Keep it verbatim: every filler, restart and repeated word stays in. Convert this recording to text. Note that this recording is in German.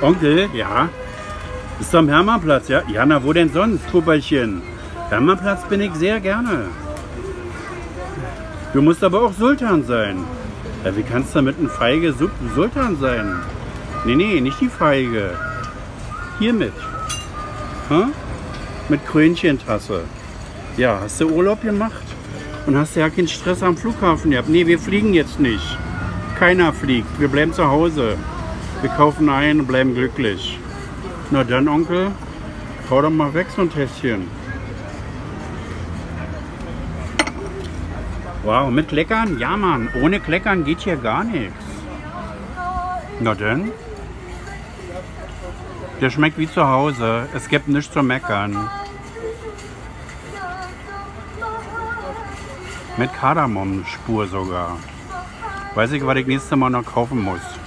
Onkel, ja? Bist du am Hermannplatz, ja? Ja, na wo denn sonst, Pupperchen? Hermannplatz bin ich sehr gerne. Du musst aber auch Sultan sein. Ja, wie kannst du mit einem Feige Sultan sein? Nee, nee, nicht die Feige. Hiermit. Hm? Mit Krönchentasse. Ja, hast du Urlaub gemacht? Und hast du ja keinen Stress am Flughafen gehabt? Nee, wir fliegen jetzt nicht. Keiner fliegt. Wir bleiben zu Hause. Wir kaufen ein und bleiben glücklich. Na dann, Onkel, hau doch mal weg so ein Tässchen. Wow, mit Kleckern? Ja, Mann. Ohne Kleckern geht hier gar nichts. Na denn? Der schmeckt wie zu Hause. Es gibt nichts zu meckern. Mit Kardamomspur sogar. Weiß ich, was ich nächstes Mal noch kaufen muss.